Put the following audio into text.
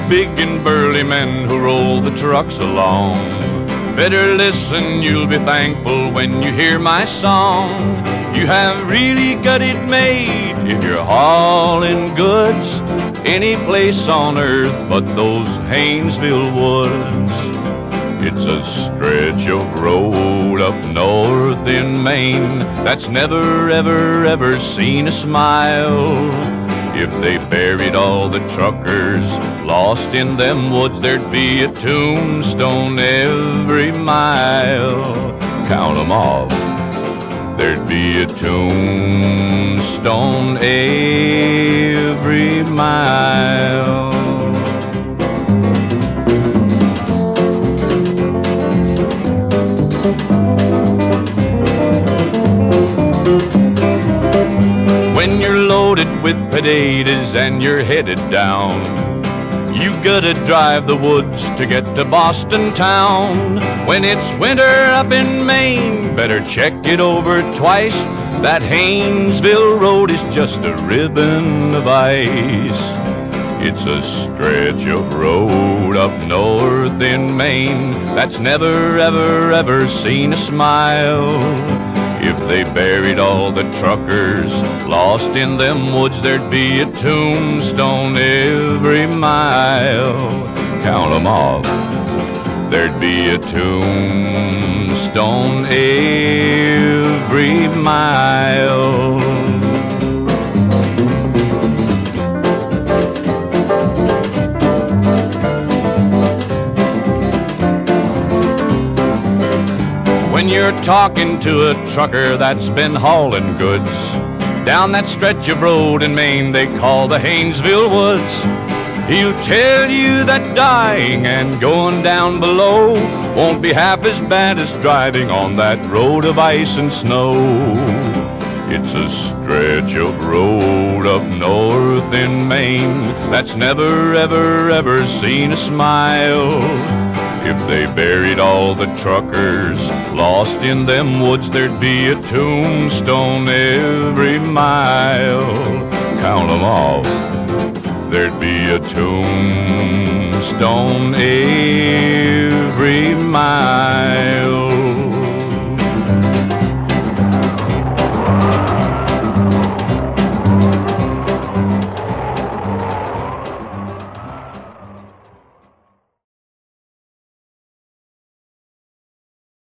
big and burly men who roll the trucks along. Better listen, you'll be thankful when you hear my song. You have really got it made if you're hauling goods any place on earth but those Haynesville woods. It's a stretch of road up north in Maine that's never, ever, ever seen a smile. If they buried all the truckers lost in them woods, there'd be a tombstone every mile. Count 'em off. There'd be a tombstone every mile. When you're loaded with potatoes and you're headed down, you gotta drive the woods to get to Boston town. When it's winter up in Maine, better check it over twice. That Haynesville road is just a ribbon of ice. It's a stretch of road up north in Maine that's never, ever, ever seen a smile. If they buried all the truckers lost in them woods, there'd be a tombstone every mile. Count 'em off. There'd be a tombstone every mile. When you're talking to a trucker that's been hauling goods down that stretch of road in Maine they call the Haynesville woods, he'll tell you that dying and going down below won't be half as bad as driving on that road of ice and snow. It's a stretch of road up north in Maine that's never, ever, ever seen a smile. If they buried all the truckers lost in them woods, there'd be a tombstone every mile. Count 'em off. There'd be a tombstone every